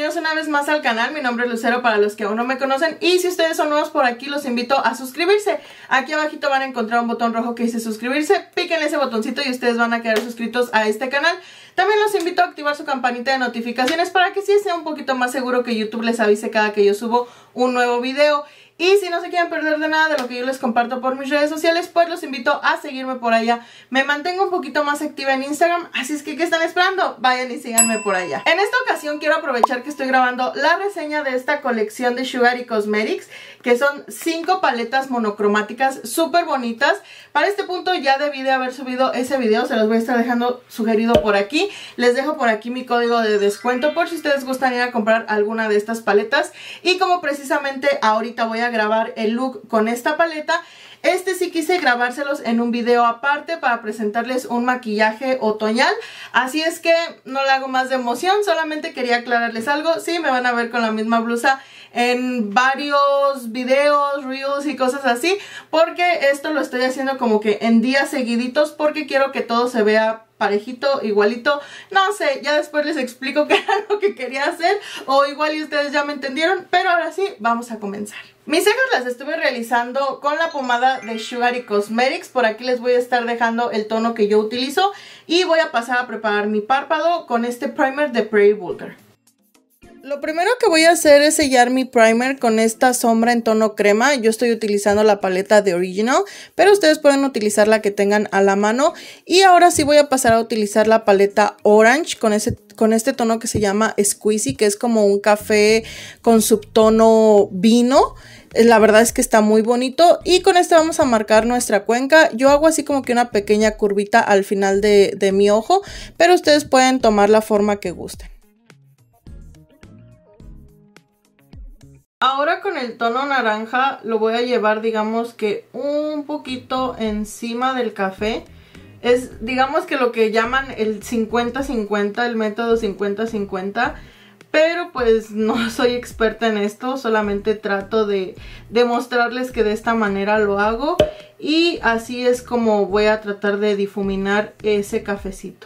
bienvenidos una vez más al canal. Mi nombre es Lucero para los que aún no me conocen. Y si ustedes son nuevos por aquí, los invito a suscribirse. Aquí abajito van a encontrar un botón rojo que dice suscribirse. Píquenle ese botoncito y ustedes van a quedar suscritos a este canal. También los invito a activar su campanita de notificaciones para que sí sea un poquito más seguro que YouTube les avise cada que yo subo un nuevo video. Y si no se quieren perder de nada de lo que yo les comparto por mis redes sociales, pues los invito a seguirme por allá. Me mantengo un poquito más activa en Instagram, así es que ¿qué están esperando? Vayan y síganme por allá. En esta ocasión quiero aprovechar que estoy grabando la reseña de esta colección de Sugary Cosmetics, que son 5 paletas monocromáticas súper bonitas. Para este punto ya debí de haber subido ese video, se los voy a estar dejando sugerido por aquí. Les dejo por aquí mi código de descuento por si ustedes gustan ir a comprar alguna de estas paletas. Y como precisamente ahorita voy a grabar el look con esta paleta, sí quise grabárselos en un video aparte para presentarles un maquillaje otoñal. Así es que no le hago más de emoción, solamente quería aclararles algo. Sí, me van a ver con la misma blusa en varios videos, reels y cosas así, porque esto lo estoy haciendo como que en días seguiditos, porque quiero que todo se vea parejito, igualito. No sé, ya después les explico qué era lo que quería hacer, o igual y ustedes ya me entendieron, pero ahora sí, vamos a comenzar. Mis cejas las estuve realizando con la pomada de Sugary Cosmetics. Por aquí les voy a estar dejando el tono que yo utilizo y voy a pasar a preparar mi párpado con este primer de Pretty Vulgar. Lo primero que voy a hacer es sellar mi primer con esta sombra en tono crema. Yo estoy utilizando la paleta de Original, pero ustedes pueden utilizar la que tengan a la mano. Y ahora sí voy a pasar a utilizar la paleta Orange con este tono que se llama Squeezy, que es como un café con subtono vino. La verdad es que está muy bonito. Y con este vamos a marcar nuestra cuenca. Yo hago así como que una pequeña curvita al final de mi ojo, pero ustedes pueden tomar la forma que gusten. Ahora con el tono naranja lo voy a llevar, digamos que un poquito encima del café. Es, digamos que lo que llaman el 50-50, el método 50-50. Pero pues no soy experta en esto, solamente trato de demostrarles que de esta manera lo hago. Y así es como voy a tratar de difuminar ese cafecito.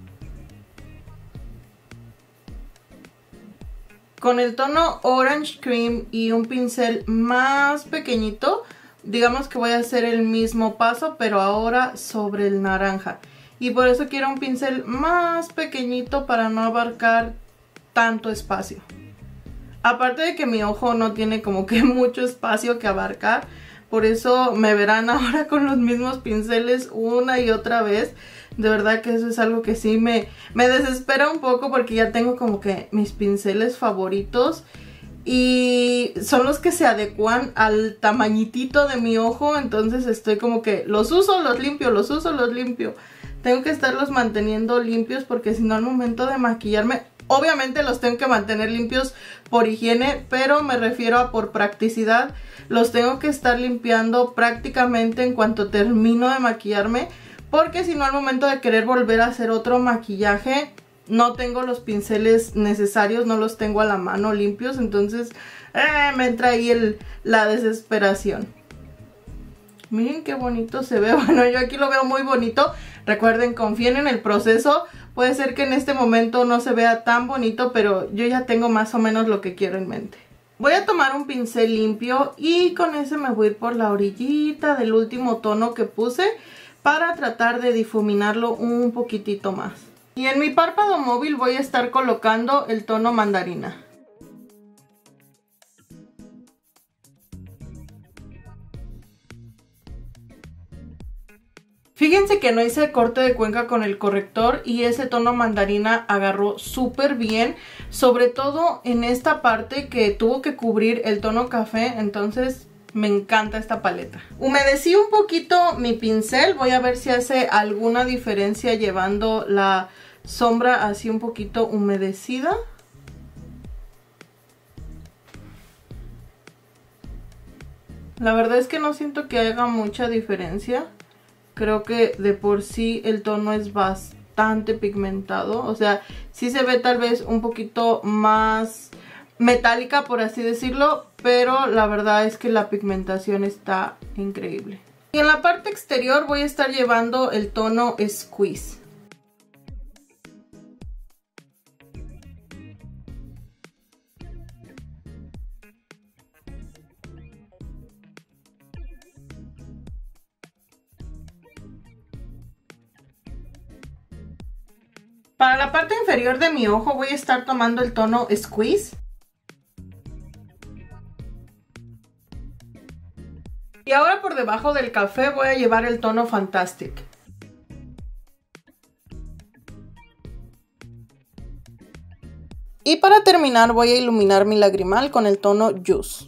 Con el tono Orange Cream y un pincel más pequeñito, digamos que voy a hacer el mismo paso, pero ahora sobre el naranja. Y por eso quiero un pincel más pequeñito para no abarcar tanto espacio. Aparte de que mi ojo no tiene como que mucho espacio que abarcar, por eso me verán ahora con los mismos pinceles una y otra vez. De verdad que eso es algo que sí me desespera un poco, porque ya tengo como que mis pinceles favoritos y son los que se adecuan al tamañitito de mi ojo. Entonces estoy como que los uso, los limpio, los uso, los limpio. Tengo que estarlos manteniendo limpios, porque si no al momento de maquillarme, obviamente los tengo que mantener limpios por higiene, pero me refiero a por practicidad. Los tengo que estar limpiando prácticamente en cuanto termino de maquillarme, porque si no al momento de querer volver a hacer otro maquillaje no tengo los pinceles necesarios, no los tengo a la mano limpios. Entonces me entra ahí la desesperación. Miren qué bonito se ve. Bueno, yo aquí lo veo muy bonito. Recuerden, confíen en el proceso. Puede ser que en este momento no se vea tan bonito, pero yo ya tengo más o menos lo que quiero en mente. Voy a tomar un pincel limpio y con ese me voy a ir por la orillita del último tono que puse, para tratar de difuminarlo un poquitito más. Y en mi párpado móvil voy a estar colocando el tono mandarina. Fíjense que no hice el corte de cuenca con el corrector y ese tono mandarina agarró súper bien, sobre todo en esta parte que tuvo que cubrir el tono café. Entonces me encanta esta paleta. Humedecí un poquito mi pincel. Voy a ver si hace alguna diferencia llevando la sombra así un poquito humedecida. La verdad es que no siento que haga mucha diferencia. Creo que de por sí el tono es bastante pigmentado. O sea, sí se ve tal vez un poquito más metálica, por así decirlo, pero la verdad es que la pigmentación está increíble. Y en la parte exterior voy a estar llevando el tono Squeeze. Para la parte inferior de mi ojo voy a estar tomando el tono Squeeze. Y ahora por debajo del café voy a llevar el tono Fantastic. Y para terminar voy a iluminar mi lagrimal con el tono Juice.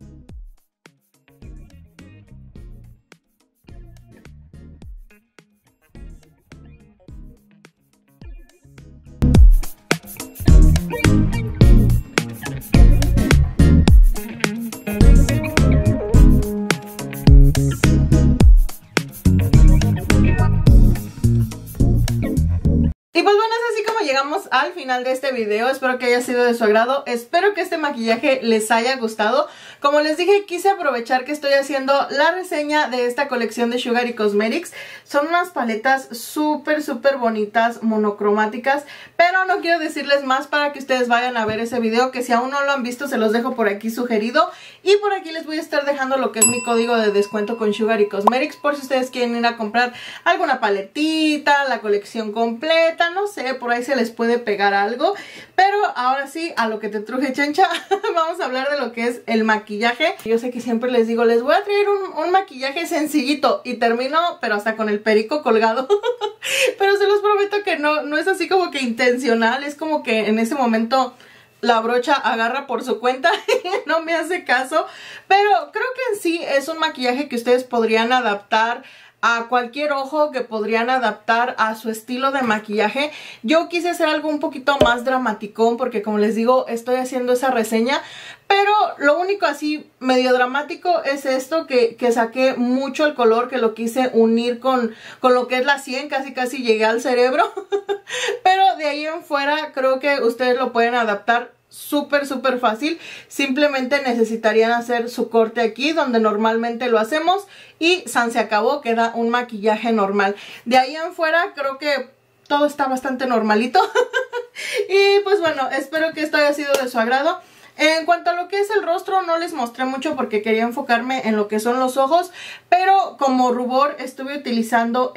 Y pues bueno, es así como llegamos al final de este video. Espero que haya sido de su agrado. Espero que este maquillaje les haya gustado. Como les dije, quise aprovechar que estoy haciendo la reseña de esta colección de Sugary Cosmetics. Son unas paletas súper bonitas, monocromáticas. Pero no quiero decirles más para que ustedes vayan a ver ese video, que si aún no lo han visto se los dejo por aquí sugerido. Y por aquí les voy a estar dejando lo que es mi código de descuento con Sugary Cosmetics, por si ustedes quieren ir a comprar alguna paletita, la colección completa, no sé, por ahí se les puede pegar algo. Pero ahora sí, a lo que te truje, chencha, vamos a hablar de lo que es el maquillaje. Yo sé que siempre les digo, les voy a traer un maquillaje sencillito y termino, pero hasta con el perico colgado. Pero se los prometo que no es así como que intencional, es como que en ese momento la brocha agarra por su cuenta y no me hace caso. Pero creo que en sí es un maquillaje que ustedes podrían adaptar a cualquier ojo, que podrían adaptar a su estilo de maquillaje. Yo quise hacer algo un poquito más dramaticón porque, como les digo, estoy haciendo esa reseña. Pero lo único así medio dramático es esto, que saqué mucho el color, que lo quise unir con lo que es la sien, casi llegué al cerebro. Pero de ahí en fuera creo que ustedes lo pueden adaptar súper fácil. Simplemente necesitarían hacer su corte aquí donde normalmente lo hacemos y se acabó, queda un maquillaje normal. De ahí en fuera creo que todo está bastante normalito. Y pues bueno, espero que esto haya sido de su agrado. En cuanto a lo que es el rostro, no les mostré mucho porque quería enfocarme en lo que son los ojos. Pero como rubor estuve utilizando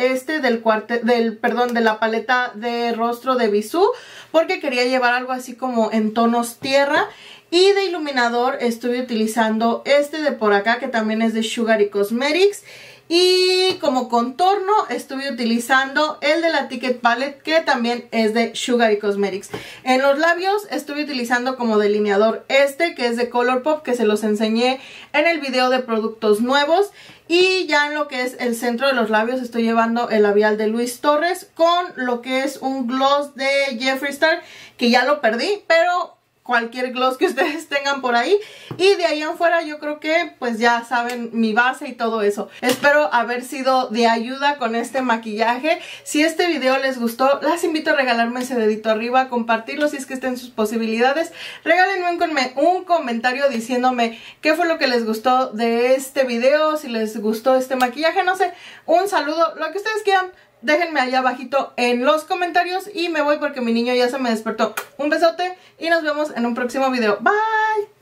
de la paleta de rostro de Bisú, porque quería llevar algo así como en tonos tierra. Y de iluminador estuve utilizando este de por acá, que también es de Sugary Cosmetics. Y como contorno estuve utilizando el de la Ticket Palette, que también es de Sugary Cosmetics. En los labios estuve utilizando como delineador que es de Colourpop, que se los enseñé en el video de productos nuevos. Y ya en lo que es el centro de los labios estoy llevando el labial de Luis Torres con lo que es un gloss de Jeffree Star, que ya lo perdí, pero cualquier gloss que ustedes tengan por ahí. Y de ahí en fuera yo creo que pues ya saben mi base y todo eso. Espero haber sido de ayuda con este maquillaje. Si este video les gustó, las invito a regalarme ese dedito arriba, a compartirlo si es que está en sus posibilidades. Regálenme un comentario diciéndome qué fue lo que les gustó de este video, si les gustó este maquillaje, no sé, un saludo, lo que ustedes quieran. Déjenme allá abajito en los comentarios y me voy porque mi niño ya se me despertó. Un besote y nos vemos en un próximo video. Bye.